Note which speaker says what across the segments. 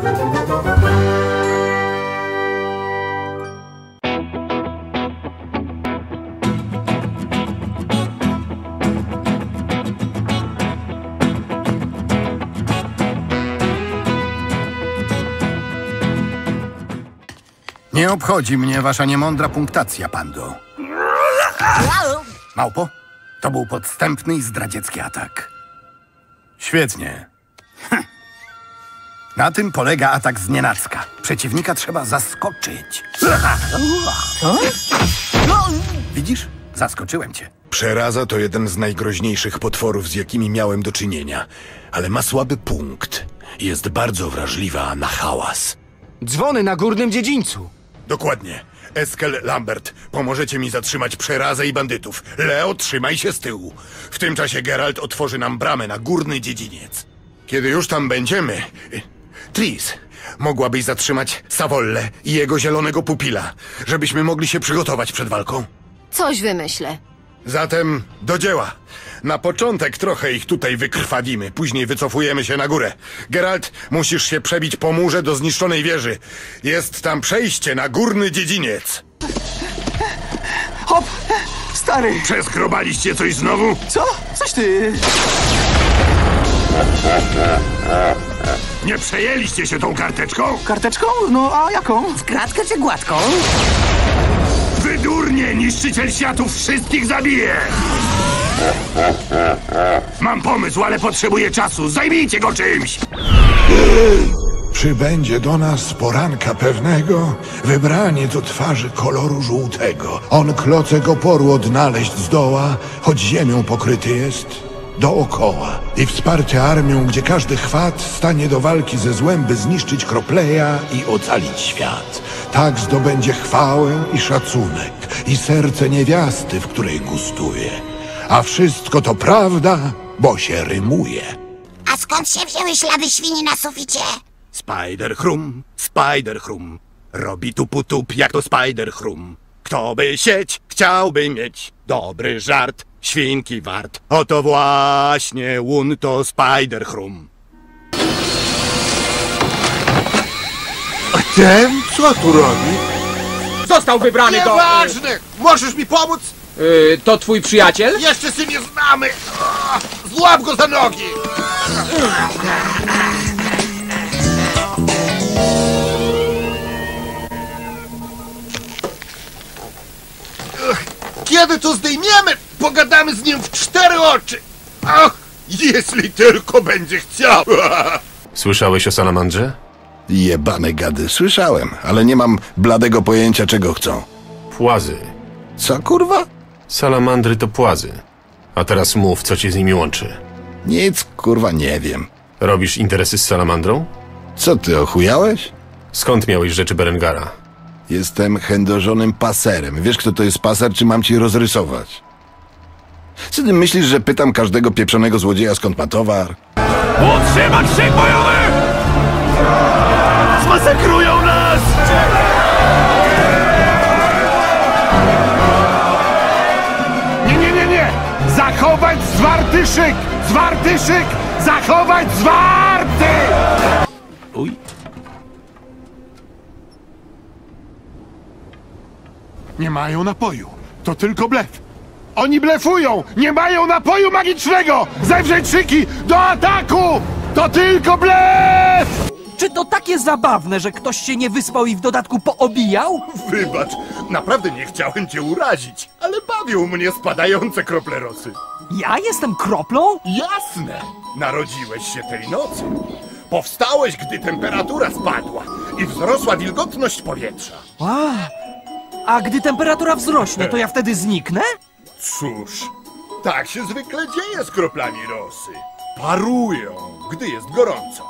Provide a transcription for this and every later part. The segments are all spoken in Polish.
Speaker 1: Nie obchodzi mnie wasza niemądra punktacja, Pando. Małpo, to był podstępny i zdradziecki atak. Świetnie. Na tym polega atak znienacka. Przeciwnika trzeba zaskoczyć.
Speaker 2: Co?
Speaker 1: Widzisz? Zaskoczyłem cię.
Speaker 3: Przeraza to jeden z najgroźniejszych potworów, z jakimi miałem do czynienia. Ale ma słaby punkt. Jest bardzo wrażliwa na hałas.
Speaker 2: Dzwony na górnym dziedzińcu.
Speaker 3: Dokładnie. Eskel, Lambert, pomożecie mi zatrzymać Przerazę i bandytów. Leo, trzymaj się z tyłu. W tym czasie Geralt otworzy nam bramę na górny dziedziniec. Kiedy już tam będziemy... Tris, mogłabyś zatrzymać Savolle i jego zielonego pupila, żebyśmy mogli się przygotować przed walką?
Speaker 4: Coś wymyślę.
Speaker 3: Zatem do dzieła. Na początek trochę ich tutaj wykrwawimy, później wycofujemy się na górę. Geralt, musisz się przebić po murze do zniszczonej wieży. Jest tam przejście na górny dziedziniec.
Speaker 2: Hop! Stary!
Speaker 3: Przeskrobaliście coś znowu?
Speaker 2: Co? Coś ty...
Speaker 3: Nie przejęliście się tą karteczką?
Speaker 2: Karteczką? No a jaką?
Speaker 5: W kratkę czy gładką?
Speaker 3: Wydurnie, niszczyciel światów wszystkich zabije! Mam pomysł, ale potrzebuję czasu. Zajmijcie go czymś!
Speaker 6: Przybędzie do nas z poranka pewnego wybraniec o twarzy koloru żółtego. On klocek oporu odnaleźć zdoła, choć ziemią pokryty jest dookoła. I wsparty armią, gdzie każdy chwat stanie do walki ze złem, by zniszczyć Kropleja i ocalić świat. Tak zdobędzie chwałę i szacunek i serce niewiasty, w której gustuje. A wszystko to prawda, bo się rymuje.
Speaker 5: A skąd się wzięły ślady świni na suficie?
Speaker 3: Spider-Chrum. Robi tup jak to Spider-Chrum. Kto by sieć, chciałby mieć dobry żart, świnki wart. Oto właśnie łun to Spider-Chrum.
Speaker 7: A ten co tu robi?
Speaker 2: Został wybrany do...
Speaker 7: Nieważne! Możesz mi pomóc?
Speaker 2: To twój przyjaciel?
Speaker 7: Jeszcze się nie znamy! Złap go za nogi! Kiedy to zdejmiemy? Pogadamy z nim w 4 oczy! Ach, jeśli tylko będzie chciał!
Speaker 8: Słyszałeś o salamandrze?
Speaker 3: Jebane gady, słyszałem, ale nie mam bladego pojęcia, czego chcą.
Speaker 8: Płazy.
Speaker 3: Co, kurwa?
Speaker 8: Salamandry to płazy. A teraz mów, co cię z nimi łączy.
Speaker 3: Nic, kurwa, nie wiem.
Speaker 8: Robisz interesy z salamandrą?
Speaker 3: Co ty, ochujałeś?
Speaker 8: Skąd miałeś rzeczy Berengara?
Speaker 3: Jestem chędożonym paserem. Wiesz, kto to jest paser, czy mam ci rozrysować? Co ty myślisz, że pytam każdego pieprzonego złodzieja, skąd ma towar?
Speaker 8: Utrzymać się bojowy! Zmasakrują nas!
Speaker 7: Nie! Zachować zwarty szyk! Zwarty szyk! Zachować zwarty!
Speaker 8: Uj.
Speaker 7: Nie mają napoju. To tylko blef. Oni blefują! Nie mają napoju magicznego! Zewrzeć szyki! Do ataku! To tylko blef!
Speaker 2: Czy to takie zabawne, że ktoś się nie wyspał i w dodatku poobijał?
Speaker 7: Wybacz, naprawdę nie chciałem cię urazić, ale bawią mnie spadające krople rosy.
Speaker 2: Ja jestem kroplą?
Speaker 7: Jasne! Narodziłeś się tej nocy. Powstałeś, gdy temperatura spadła i wzrosła wilgotność powietrza.
Speaker 2: A gdy temperatura wzrośnie, to ja wtedy zniknę?
Speaker 7: Cóż, tak się zwykle dzieje z kroplami rosy. Parują, gdy jest gorąco.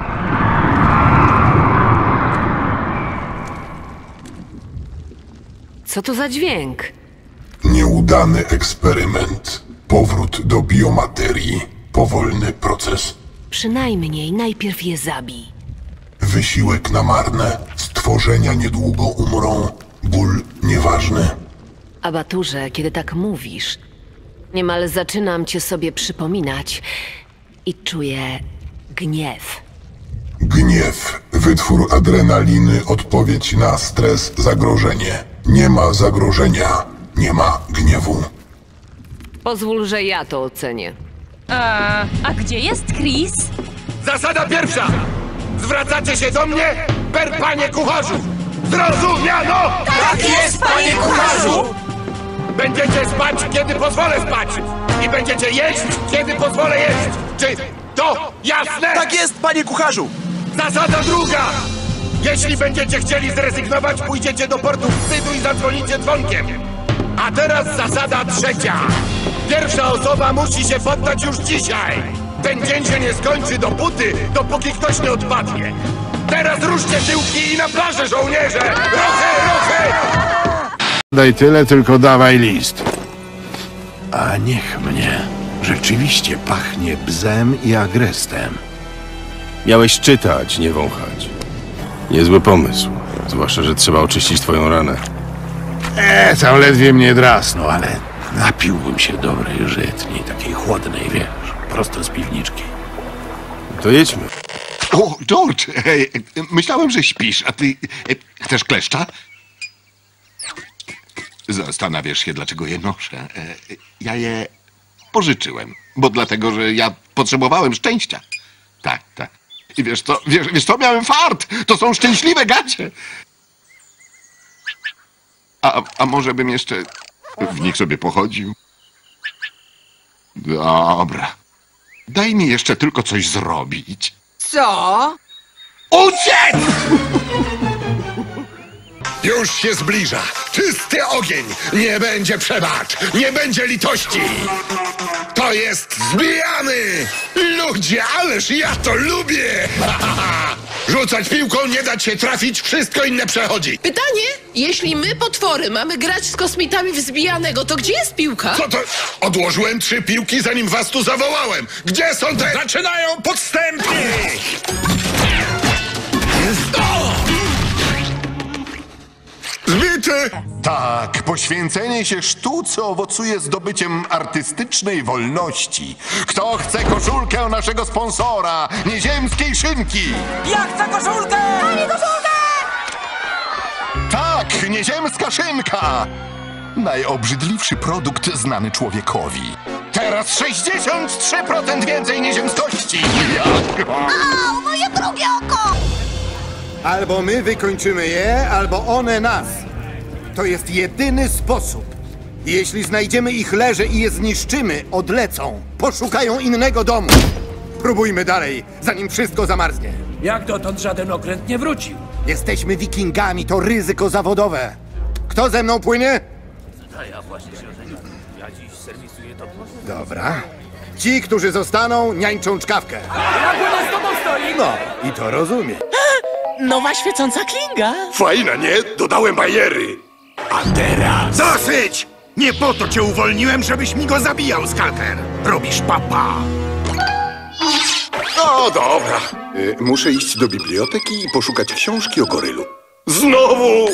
Speaker 4: Co to za dźwięk?
Speaker 6: Nieudany eksperyment. Powrót do biomaterii. Powolny proces.
Speaker 4: Przynajmniej najpierw je zabij.
Speaker 6: Wysiłek na marne. Stworzenia niedługo umrą. Ból nieważny.
Speaker 4: Abaturze, kiedy tak mówisz, niemal zaczynam cię sobie przypominać i czuję gniew.
Speaker 6: Gniew Wytwór adrenaliny, odpowiedź na stres, zagrożenie. Nie ma zagrożenia, nie ma gniewu.
Speaker 4: Pozwól, że ja to ocenię.
Speaker 9: A gdzie jest Chris?
Speaker 3: Zasada pierwsza! Zwracacie się do mnie, panie kucharzu! Zrozumiano!
Speaker 5: Tak jest, panie kucharzu!
Speaker 3: Będziecie spać, kiedy pozwolę spać! I będziecie jeść, kiedy pozwolę jeść! Czy to jasne?
Speaker 2: Tak jest, panie kucharzu!
Speaker 3: Zasada druga! Jeśli będziecie chcieli zrezygnować, pójdziecie do portu wstydu i zadzwonicie dzwonkiem. A teraz zasada trzecia. Pierwsza osoba musi się poddać już dzisiaj. Ten dzień się nie skończy dopóki ktoś nie odpadnie. Teraz ruszcie tyłki i na plażę, żołnierze! Ruchy!
Speaker 7: Daj tyle, tylko dawaj list.
Speaker 1: A niech mnie. Rzeczywiście pachnie bzem i agrestem.
Speaker 8: Miałeś czytać, nie wąchać. Niezły pomysł. Zwłaszcza, że trzeba oczyścić twoją ranę.
Speaker 7: Tam ledwie mnie drasnął.
Speaker 1: No ale napiłbym się dobrej żytniej, takiej chłodnej, wiesz, prosto z piwniczki.
Speaker 8: To jedźmy.
Speaker 10: O, George, myślałem, że śpisz, a ty chcesz kleszcza? Zastanawiasz się, dlaczego je noszę. Ja je pożyczyłem, bo dlatego, że ja potrzebowałem szczęścia. Tak. I wiesz co, miałem fart! To są szczęśliwe gacie! A może bym jeszcze w nich sobie pochodził? Dobra. Daj mi jeszcze tylko coś zrobić.
Speaker 5: Co?
Speaker 10: Uciec!
Speaker 3: Już się zbliża! Czysty ogień! Nie będzie przebacz! Nie będzie litości! To jest zbijany! Ludzie, ależ ja to lubię! Rzucać piłką, nie dać się trafić, wszystko inne przechodzi!
Speaker 11: Pytanie, jeśli my, potwory, mamy grać z kosmitami w zbijanego, to gdzie jest piłka?
Speaker 3: Co to? Odłożyłem 3 piłki, zanim was tu zawołałem! Gdzie są te... Zaczynają podstępni! Zbity!
Speaker 10: Tak, poświęcenie się sztuce owocuje zdobyciem artystycznej wolności. Kto chce koszulkę naszego sponsora, nieziemskiej szynki?
Speaker 2: Ja chcę koszulkę!
Speaker 5: Daj mi koszulkę!
Speaker 10: Tak, nieziemska szynka! Najobrzydliwszy produkt znany człowiekowi. Teraz 63% więcej nieziemskości!
Speaker 5: Au, moje drugie oko!
Speaker 12: Albo my wykończymy je, albo one nas. To jest jedyny sposób. Jeśli znajdziemy ich leże i je zniszczymy, odlecą. Poszukają innego domu. Próbujmy dalej, zanim wszystko zamarznie.
Speaker 2: Jak dotąd żaden okręt nie wrócił.
Speaker 12: Jesteśmy wikingami, to ryzyko zawodowe. Kto ze mną płynie? Dobra. Ci, którzy zostaną, niańczą czkawkę.
Speaker 2: Ja płynę z tobą stoi!
Speaker 12: No, i to rozumiem.
Speaker 11: Nowa świecąca klinga.
Speaker 3: Fajna, nie? Dodałem bajery. A teraz... Dosyć! Nie po to cię uwolniłem, żebyś mi go zabijał, Skalker. Robisz papa. No dobra. Muszę iść do biblioteki i poszukać książki o gorylu. Znowu!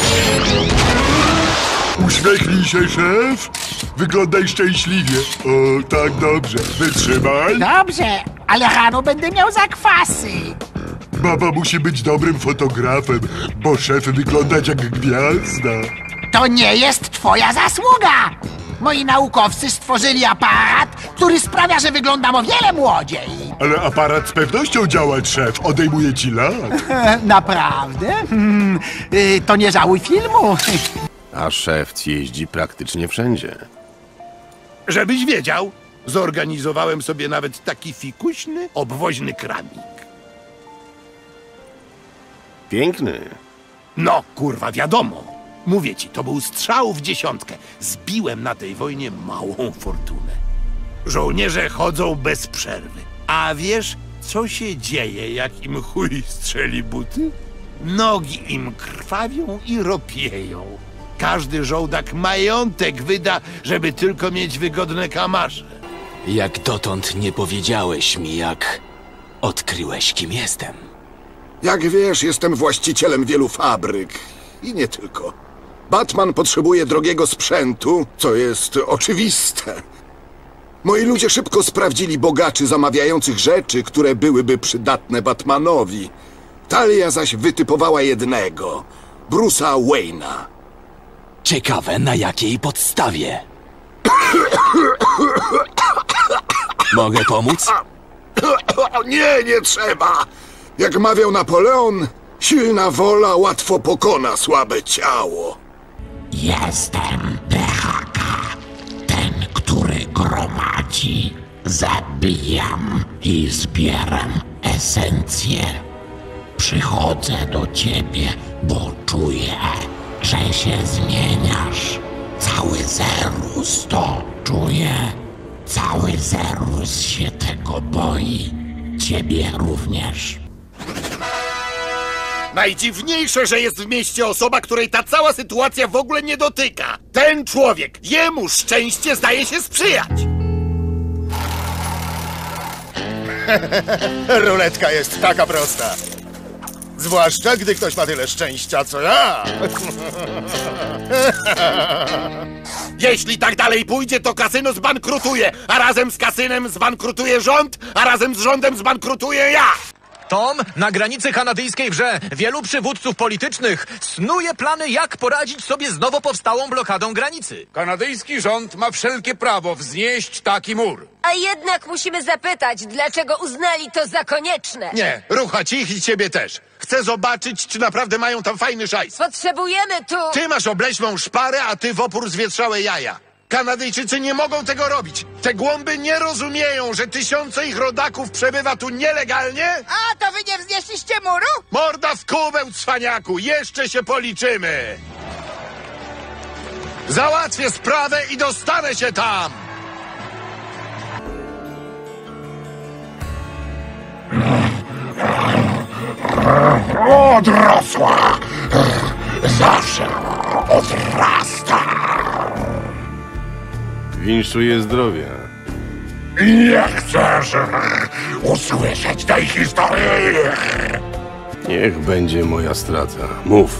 Speaker 7: Uśmiechnij się, szef. Wyglądaj szczęśliwie. O, tak dobrze. Wytrzymaj.
Speaker 5: Dobrze, ale rano będę miał zakwasy.
Speaker 7: Baba musi być dobrym fotografem, bo szef wyglądać jak gwiazda.
Speaker 5: To nie jest twoja zasługa! Moi naukowcy stworzyli aparat, który sprawia, że wyglądam o wiele młodziej.
Speaker 7: Ale aparat z pewnością działa, szef. Odejmuje ci lat.
Speaker 5: Naprawdę? To nie żałuj filmu.
Speaker 8: A szef jeździ praktycznie wszędzie.
Speaker 3: Żebyś wiedział, zorganizowałem sobie nawet taki fikuśny, obwoźny kramik.
Speaker 8: Piękny.
Speaker 3: No, kurwa, wiadomo. Mówię ci, to był strzał w dziesiątkę. Zbiłem na tej wojnie małą fortunę. Żołnierze chodzą bez przerwy. A wiesz, co się dzieje, jak im chuj strzeli buty? Nogi im krwawią i ropieją. Każdy żołdak majątek wyda, żeby tylko mieć wygodne kamasze.
Speaker 2: Jak dotąd nie powiedziałeś mi, jak odkryłeś, kim jestem.
Speaker 3: Jak wiesz, jestem właścicielem wielu fabryk. I nie tylko. Batman potrzebuje drogiego sprzętu, co jest oczywiste. Moi ludzie szybko sprawdzili bogaczy zamawiających rzeczy, które byłyby przydatne Batmanowi.
Speaker 13: Talia zaś wytypowała jednego, Bruce'a Wayne'a.
Speaker 2: Ciekawe, na jakiej podstawie. Mogę pomóc?
Speaker 13: Nie trzeba. Jak mawiał Napoleon, silna wola łatwo pokona słabe ciało.
Speaker 5: Jestem PHK, ten, który gromadzi. Zabijam i zbieram esencję. Przychodzę do ciebie, bo czuję, że się zmieniasz. Cały Zerus to czuje. Cały Zerus się tego boi. Ciebie również.
Speaker 3: Najdziwniejsze, że jest w mieście osoba, której ta cała sytuacja w ogóle nie dotyka. Ten człowiek, jemu szczęście zdaje się sprzyjać. Ruletka jest taka prosta. Zwłaszcza, gdy ktoś ma tyle szczęścia, co ja. Jeśli tak dalej pójdzie, to kasyno zbankrutuje, a razem z kasynem zbankrutuje rząd, a razem z rządem zbankrutuję ja.
Speaker 14: Tom, na granicy kanadyjskiej wrze wielu przywódców politycznych snuje plany, jak poradzić sobie z nowo powstałą blokadą granicy.
Speaker 15: Kanadyjski rząd ma wszelkie prawo wznieść taki mur.
Speaker 16: A jednak musimy zapytać, dlaczego uznali to za konieczne.
Speaker 3: Nie, ruchać ich i ciebie też. Chcę zobaczyć, czy naprawdę mają tam fajny szajs.
Speaker 16: Potrzebujemy tu...
Speaker 3: Ty masz obleśną szparę, a ty w opór zwietrzałe jaja. Kanadyjczycy nie mogą tego robić. Te głąby nie rozumieją, że tysiące ich rodaków przebywa tu nielegalnie.
Speaker 16: A, to wy nie wznieśliście muru?
Speaker 3: Morda w kubeł, cwaniaku. Jeszcze się policzymy. Załatwię sprawę i dostanę się tam.
Speaker 6: Odrosła! Zawsze odrasta!
Speaker 8: Winszuję zdrowia.
Speaker 6: Nie chcesz usłyszeć tej historii!
Speaker 8: Niech będzie moja strata. Mów.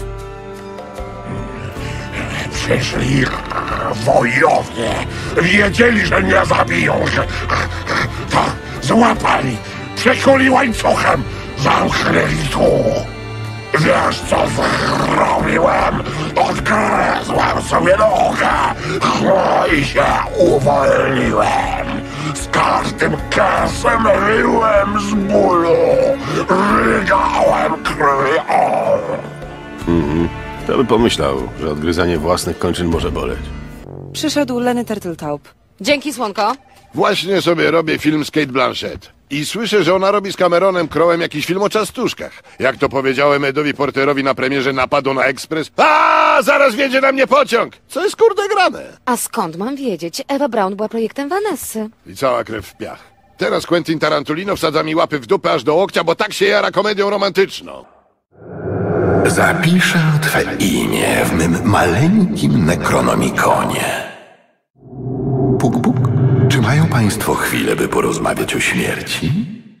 Speaker 6: Przyszli wojowie. Wiedzieli, że nie zabiją się. To złapali, przekuli łańcuchem, zamknęli tu. Wiesz, co zrobiłem? Odgryzłem sobie nogę i się uwolniłem. Z każdym kesem ryłem z bólu. Rygałem krwią.
Speaker 8: Kto by pomyślał, że odgryzanie własnych kończyn może boleć.
Speaker 17: Przyszedł Lenny Turtletaub. Dzięki, słonko.
Speaker 7: Właśnie sobie robię film z Kate Blanchett. I słyszę, że ona robi z Cameronem Crowem jakiś film o ciastuszkach. Jak to powiedziałem Edowi Porterowi na premierze Napadu na Ekspres. A, zaraz wjedzie na mnie pociąg! Co jest kurde grane?
Speaker 17: A skąd mam wiedzieć? Ewa Braun była projektem Vanessy.
Speaker 7: I cała krew w piach. Teraz Quentin Tarantulino wsadza mi łapy w dupę aż do łokcia, bo tak się jara komedią romantyczną.
Speaker 1: Zapiszę twe imię w mym maleńkim Necronomikonie. Puk, puk. Czy mają państwo chwilę, by porozmawiać o śmierci?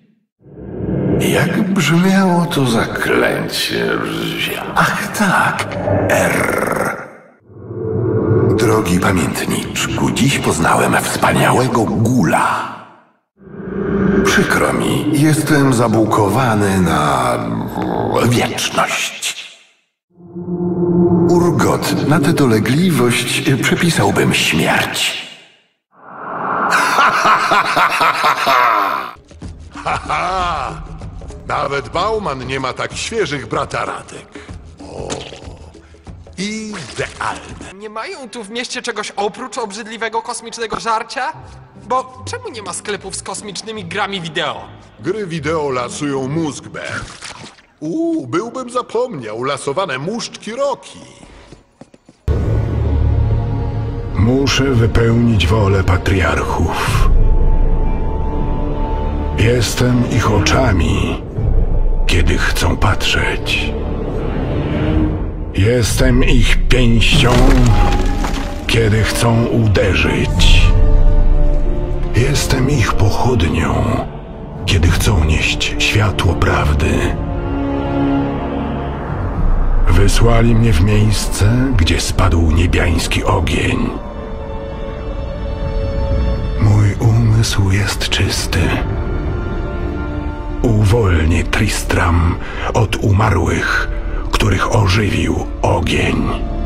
Speaker 1: Jak brzmiało to zaklęcie? Ach tak, R. Drogi pamiętniczku, dziś poznałem wspaniałego gula. Przykro mi, jestem zabułkowany na wieczność. Urgot, na tę dolegliwość przepisałbym śmierć.
Speaker 7: Haha! Nawet Bauman nie ma tak świeżych brataratek. O, idealne.
Speaker 18: Nie mają tu w mieście czegoś oprócz obrzydliwego kosmicznego żarcia? Bo czemu nie ma sklepów z kosmicznymi grami wideo?
Speaker 7: Gry wideo lasują mózg, Ben. Byłbym zapomniał. Lasowane muszczki Rocky.
Speaker 6: Muszę wypełnić wolę patriarchów. Jestem ich oczami, kiedy chcą patrzeć. Jestem ich pięścią, kiedy chcą uderzyć. Jestem ich pochodnią, kiedy chcą nieść światło prawdy. Wysłali mnie w miejsce, gdzie spadł niebiański ogień. Mój umysł jest czysty. wolnie Tristram od umarłych, których ożywił ogień.